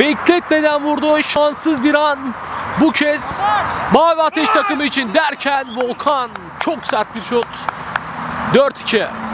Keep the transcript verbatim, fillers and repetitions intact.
bekletmeden vurdu. Şanssız bir an bu kez Mavi Ateş takımı için derken Volkan çok sert bir şut. dört iki.